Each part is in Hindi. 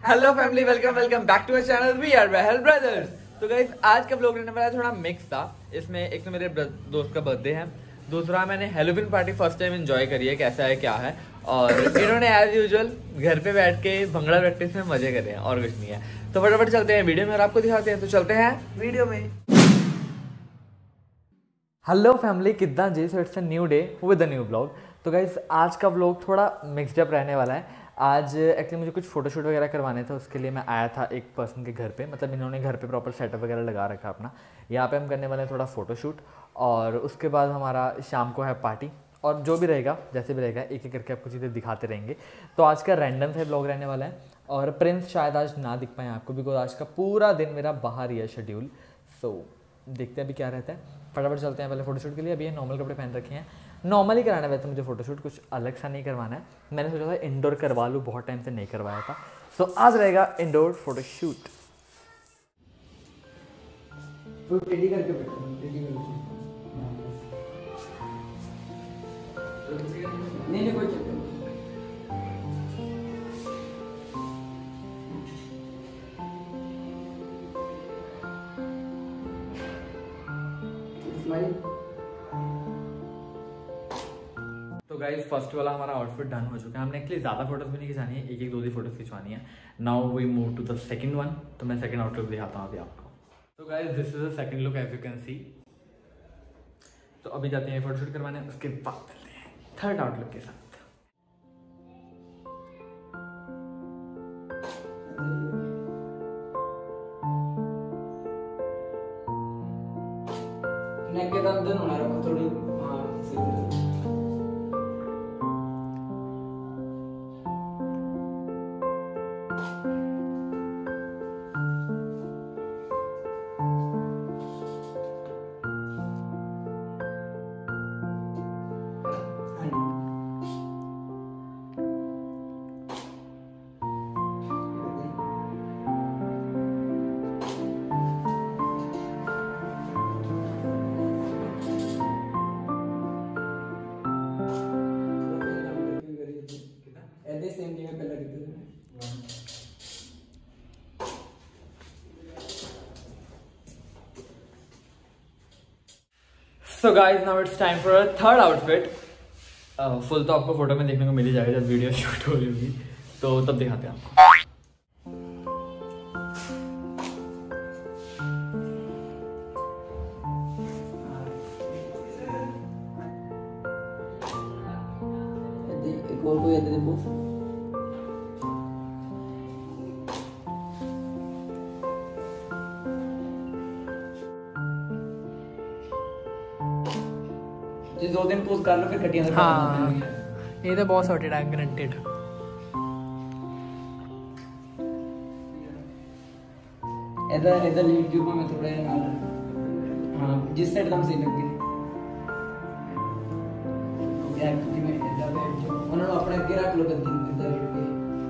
Hello family, welcome back to our channel we are Bahal brothers. तो गाइस आज का व्लॉग रहने वाला थोड़ा मिक्स था। इसमें एक तो मेरे दोस्त का बर्थडे है, दूसरा मैंने Halloween party first time enjoy करी है, कैसा है क्या है। और इन्होंने एज यूजुअल घर पे बैठ के भंगड़ा प्रैक्टिस में मजे करे हैं और कुछ नहीं है। तो फटाफट चलते हैं वीडियो में और आपको दिखाते हैं। तो चलते हैं वीडियो में। हेलो फैमिली, कितना जी। So it's a new day with a new blog. तो गाइस आज का व्लॉग थोड़ा मिक्सड अप रहने वाला है। आज एक्चुअली मुझे कुछ फोटोशूट वगैरह करवाने थे, उसके लिए मैं आया था एक पर्सन के घर पे। मतलब इन्होंने घर पे प्रॉपर सेटअप वगैरह लगा रखा अपना। यहाँ पे हम करने वाले हैं थोड़ा फोटोशूट और उसके बाद हमारा शाम को है पार्टी। और जो भी रहेगा जैसे भी रहेगा एक एक करके आपको चीज़ें दिखाते रहेंगे। तो आज का रैंडम से ब्लॉग रहने वाला है। और प्रिंस शायद आज ना दिख पाए आपको, बिकॉज आज का पूरा दिन मेरा बाहर ही है शेड्यूल। सो देखते हैं अभी क्या रहता है। फटाफट चलते हैं पहले फोटोशूट के लिए। अभी ये नॉर्मल कपड़े पहन रखे हैं, नॉर्मल ही कराना है वैसे मुझे फोटोशूट, कुछ अलग सा नहीं करवाना है। मैंने सोचा था इंडोर करवा लूँ, बहुत टाइम से नहीं करवाया था। सो आज रहेगा इंडोर फोटोशूट। नहीं कोई चक्कर तो गाइस फर्स्ट वाला हमारा आउटफिट डन हो चुका है। हमने एक्चुअली ज़्यादा फोटोज भी नहीं खिंचानी है, एक एक दो ही फोटोज खिंचवानी है। Now we move to the second one. तो मैं सेकंड आउटलुक दिखाता हूँ अभी आपको। तो guys this is the second look as you can see. तो अभी जाते हैं फोटोशूट करवाने, उसके बाद मिलते हैं थर्ड आउटलुक के साथ। नेक के दम दिन होना रखो थोड़ी। हाँ सेम जगह पे लगी थी। So guys now it's time for a third outfit. Full तो आपको फोटो में देखने को मिल ही जाएगा जब वीडियो शूट हो रही होगी, तो तब दिखाते हैं आपको। एक और कोई दे दे। जी 2 दिन पोस्ट कर लो फिर कटियां। हाँ ये तो बहुत सॉर्टेड है, ग्रांटेड। इधर यूट्यूब में थोड़ा हाँ जिस साइड एकदम सही लग गई एक्चुअली में इधर बैठ जो उन्होंने अपने आगे रख लो गद्दी इधर बैठ के।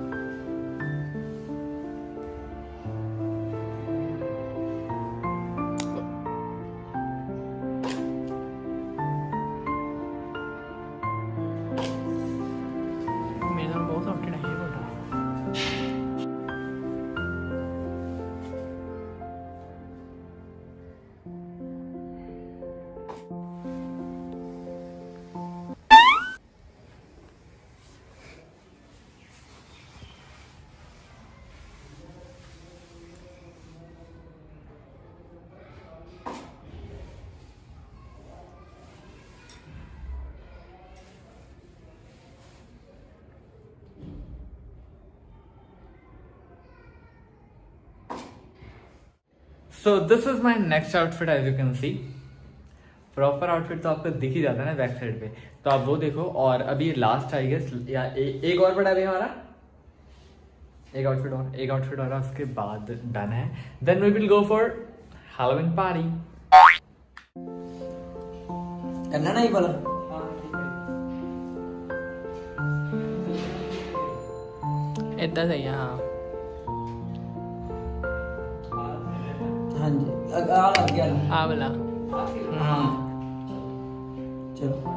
So this is my next outfit as you can see. Proper outfit तो आपको दिख ही जाता है ना बैक साइड पे, तो आप वो देखो। और अभी लास्ट आई गेस या एक और बड़ा अभी हमारा एक आउटफिट और उसके बाद डन है। Then we will go for Halloween party. करना नहीं बोला। इतना सही है। हाँ हाँ जी आ लग गया आ वाला। हाँ चलो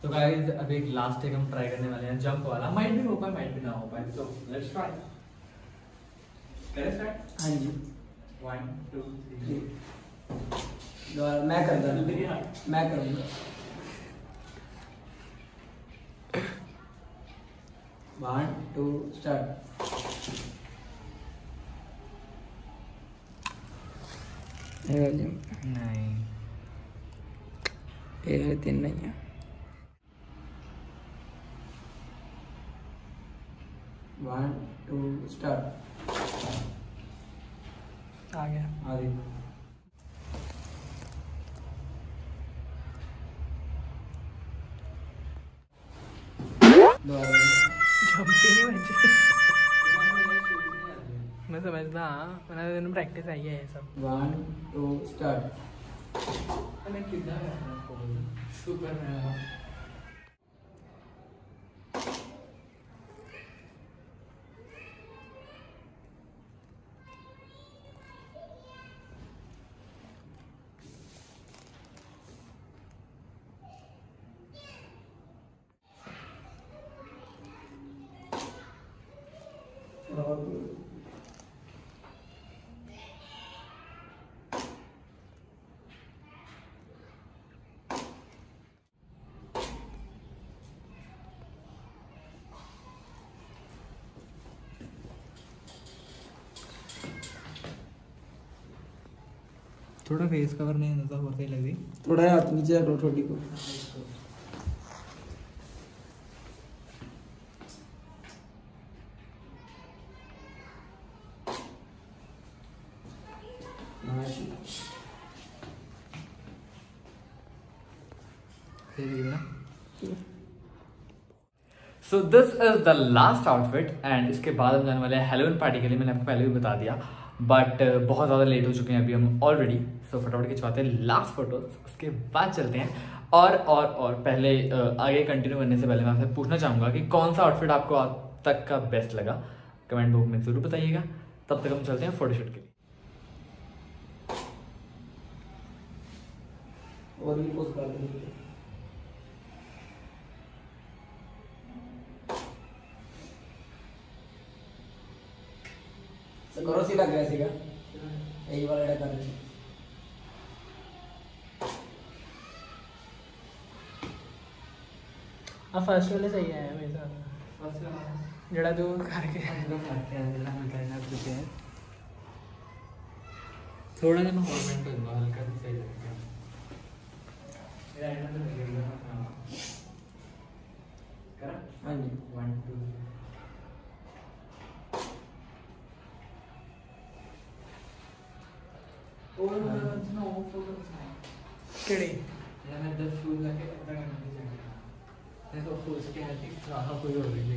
तो गाइस अभी एक लास्ट एक हम ट्राई करने वाले हैं जंप वाला, माइट भी हो पाए माइट भी ना हो पाए, तो लेट्स ट्राई। करें स्टार्ट? हाँ जी 1 2 3 दोबारा मैं कर दूंगा, मैं करूँगा। 1 2 स्टार्ट। नहीं ये 3 नहीं है। 1 2 स्टार्ट। आ गया। आ गई। मैं समझदा हाँ, मैंने दिन प्रैक्टिस आई है ये सब। 1 2 स्टार्ट। मैंने कितना सुपर है। थोड़ा फेस कवर नहीं होता और सही लग रही। थोड़ा हाथ नीचे रखो ठोडी को। So this is the last outfit and इसके बाद हम जाने वाले हैं हेलोविन पार्टी के लिए। मैंने आपको पहले भी बता दिया बट बहुत ज़्यादा लेट हो चुके हैं अभी हम ऑलरेडी। सो फटाफट खिंचवाते हैं लास्ट फोटोज, उसके बाद चलते हैं। और पहले आगे कंटिन्यू करने से पहले मैं आपसे पूछना चाहूँगा कि कौन सा आउटफिट आपको आज तक का बेस्ट लगा, कमेंट बॉक्स में ज़रूर बताइएगा। तब तक हम चलते हैं फोटोशूट के लिए। और भी पोस्ट कर देंगे। करो सीधा गया सीधा यही वाला एड़ा कर रहे हैं। अब फर्स्ट वाले सही है मेरे साथ। फर्स्ट वाला जड़ा तू करके थोड़ा सा मैं कमेंट करूँगा, हल्का सा सही लगेगा। मेरा एंड में लगेगा। हाँ करा। हाँ जी 1 2 और नो फोकस नहीं केड़ी या मैं 10 फूल लगे पता करने चाहिए। मैं तो फूल के हल्दी थोड़ा कोई हो रही है।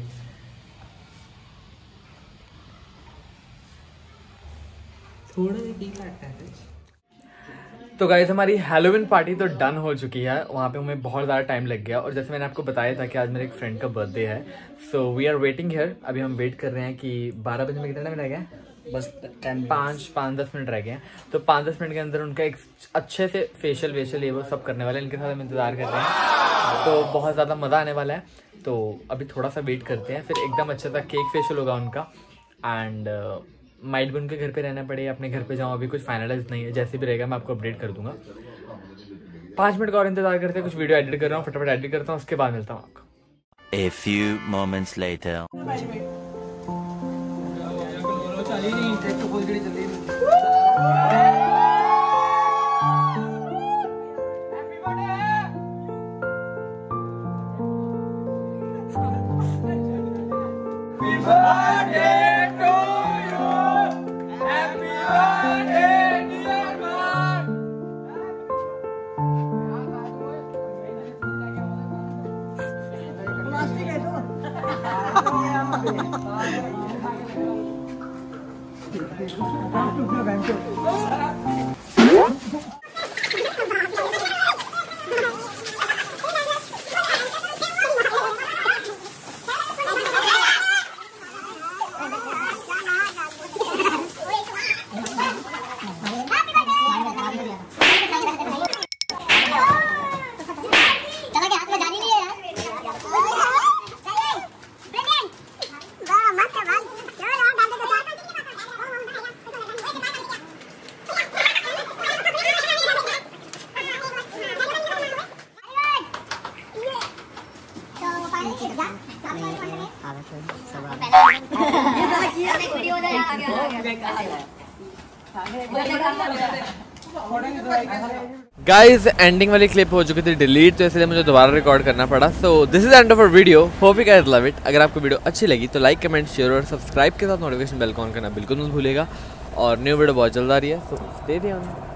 थोड़ा सा ठीक लगता है। तो गाइस हमारी हेलोविन पार्टी तो डन हो चुकी है। वहाँ पे हमें बहुत ज़्यादा टाइम लग गया और जैसे मैंने आपको बताया था कि आज मेरे एक फ्रेंड का बर्थडे है। So we are waiting here. अभी हम वेट कर रहे हैं कि 12 बजे में कितना टाइम रह गया है, बस 5-10 मिनट रह गए हैं। तो 5-10 मिनट के अंदर उनका एक अच्छे से फेशियल वेशियल ये वो सब करने वाले हैं। इनके साथ हम इंतज़ार कर रहे हैं, तो बहुत ज़्यादा मज़ा आने वाला है। तो अभी थोड़ा सा वेट करते हैं, फिर एकदम अच्छा सा केक फेशियल होगा उनका। एंड माइट भी उनके घर पे रहना पड़े, अपने घर पे जाऊँ, अभी कुछ फाइनलाइज नहीं है। जैसे भी रहेगा मैं आपको अपडेट कर दूंगा। 5 मिनट का और इंतजार करते हैं। कुछ वीडियो एडिट कर रहा हूँ, फटाफट एडिट करता हूँ, उसके बाद मिलता हूँ आपको। A few moments later. चला के हाथ में जानी नहीं है यार। गाइज एंडिंग वाली क्लिप हो चुकी थी डिलीट, तो इसलिए मुझे दोबारा रिकॉर्ड करना पड़ा। So this is end of our video, hope you guys love it. अगर आपको वीडियो अच्छी लगी तो लाइक कमेंट शेयर और सब्सक्राइब के साथ नोटिफिकेशन बेल ऑन करना बिल्कुल मत भूलिएगा। और न्यू वीडियो बहुत जल्द आ रही है, सो स्टे ट्यून्ड।